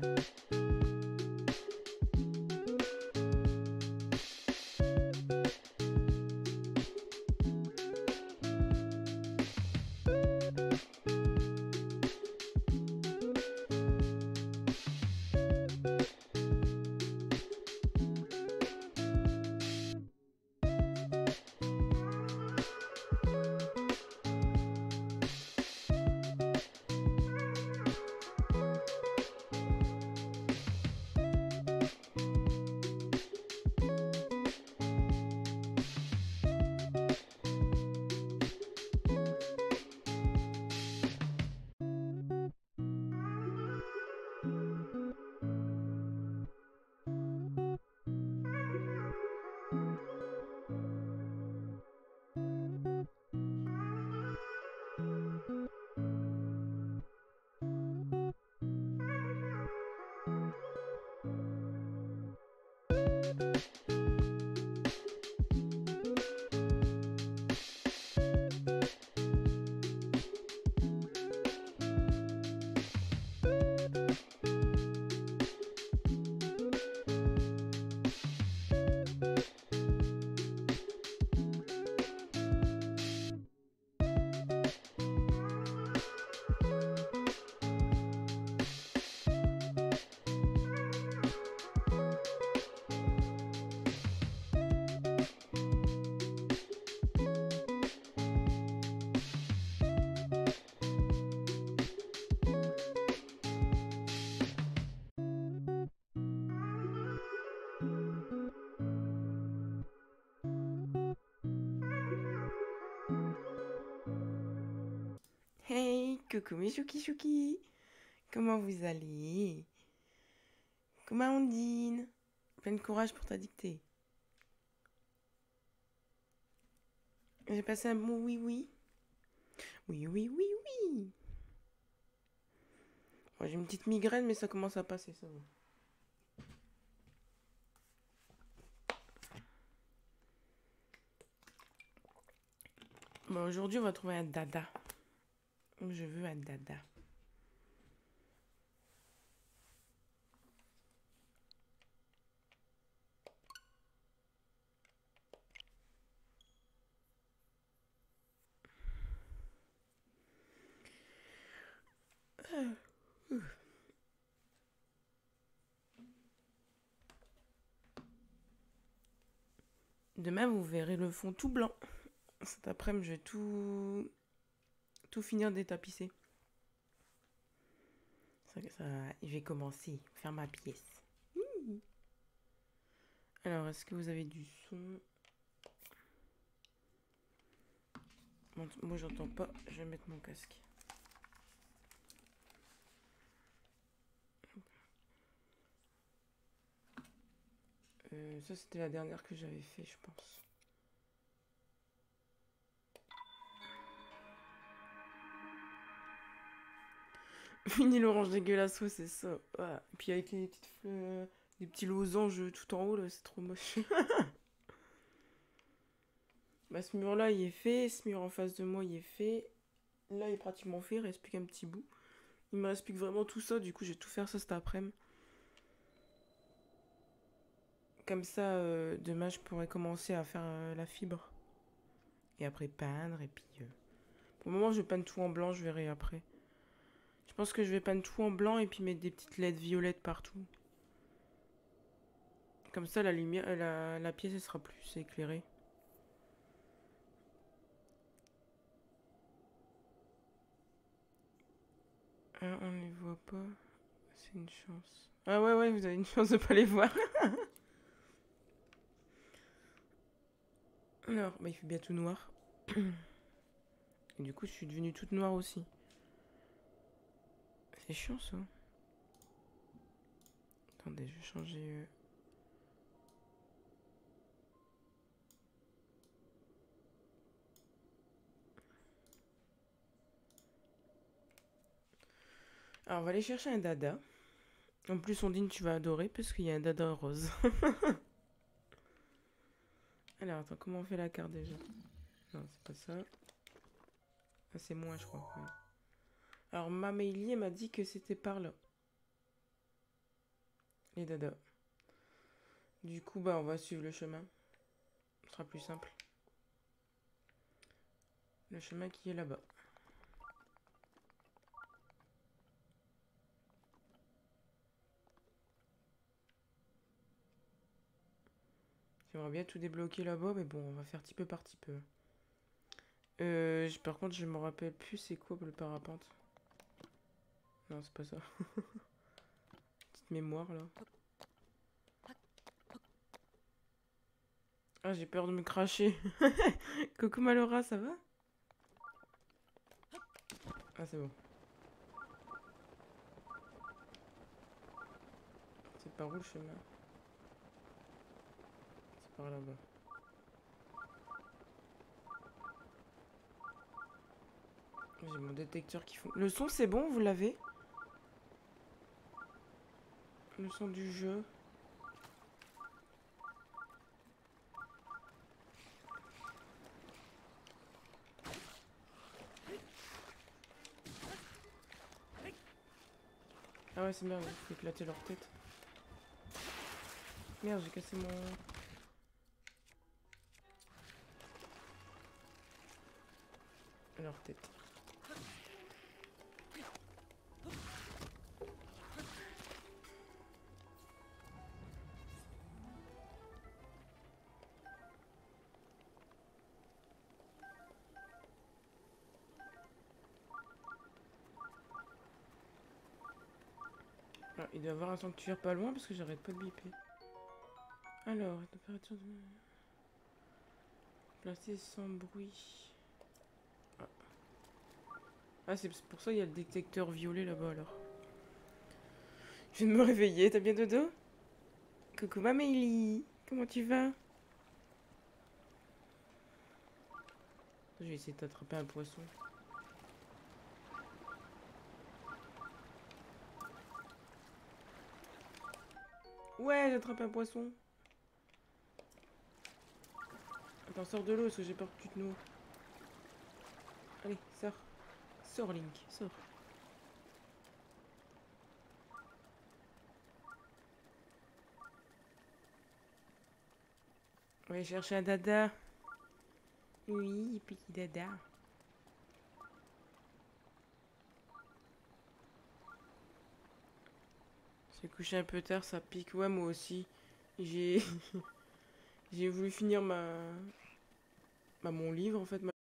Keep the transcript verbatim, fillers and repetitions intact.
Hey, coucou mes chouki chouki. Comment vous allez? Comment on dîne? Plein de courage pour ta dictée. J'ai passé un bon oui oui. Oui oui oui oui. Bon, j'ai une petite migraine mais ça commence à passer ça. Bon, aujourd'hui on va trouver un dada. Je veux un dada. Demain vous verrez le fond tout blanc. Cet après-midi je vais tout tout finir d'étapisser. Ça, ça, je vais commencer à faire ma pièce. Mmh. Alors, est-ce que vous avez du son? Bon, moi, j'entends pas. Je vais mettre mon casque. Euh, ça, c'était la dernière que j'avais fait, je pense. Fini l'orange dégueulasse, c'est ça. Ouais. Et puis avec les petites fleurs, des petits losanges tout en haut, là, c'est trop moche. Bah, ce mur-là, il est fait. Ce mur en face de moi, il est fait. Là, il est pratiquement fait. Il reste plus qu'un petit bout. Il me reste plus que vraiment tout ça. Du coup, je vais tout faire ça cet après-midi. Comme ça, euh, demain, je pourrais commencer à faire euh, la fibre. Et après, peindre. Et puis, euh... pour le moment, je vais peindre tout en blanc. Je verrai après. Je pense que je vais peindre tout en blanc et puis mettre des petites L E D violettes partout. Comme ça, la lumière, la, la pièce, elle sera plus éclairée. Ah, on les voit pas. C'est une chance. Ah ouais, ouais, vous avez une chance de pas les voir. Alors, bah, il fait bien tout noir. Et du coup, je suis devenue toute noire aussi. C'est chiant, ça. Attendez, je vais changer... Euh... Alors, on va aller chercher un dada. En plus, Ondine, tu vas adorer parce qu'il y a un dada rose. Alors, attends, comment on fait la carte déjà? Non, c'est pas ça. Ah, c'est moi, je crois. Ouais. Alors, ma Maïlie, elle m'a dit que c'était par là. les dadas. Du coup, bah, on va suivre le chemin. Ce sera plus simple. Le chemin qui est là-bas. J'aimerais bien tout débloquer là-bas, mais bon, on va faire petit peu par petit peu. Euh, par contre, je me rappelle plus c'est quoi le parapente. Non, c'est pas ça. Petite mémoire, là. Ah, j'ai peur de me cracher. Coucou Malora, ça va? Ah, c'est bon. C'est par où le chemin? C'est par là-bas. J'ai mon détecteur qui font. Le son, c'est bon, vous l'avez? Le son du jeu. Ah ouais, c'est merde, il faut éclater leur tête. Merde, j'ai cassé mon... leur tête. Ah, il doit y avoir un sanctuaire pas loin parce que j'arrête pas de biper. Alors, température de... Placé sans bruit. Ah, ah c'est pour ça qu'il y a le détecteur violet là-bas alors. Je viens de me réveiller, t'as bien dodo? Coucou Mamélie, comment tu vas? Je vais essayer d'attraper un poisson. Ouais, j'ai attrapé un poisson. Attends, sors de l'eau parce que j'ai peur que tu te noies. Allez, sors. Sors, Link, sors. On va aller chercher un dada. Oui, petit dada. J'ai couché un peu tard, ça pique. Ouais, moi aussi. J'ai... j'ai voulu finir ma... Bah, mon livre, en fait.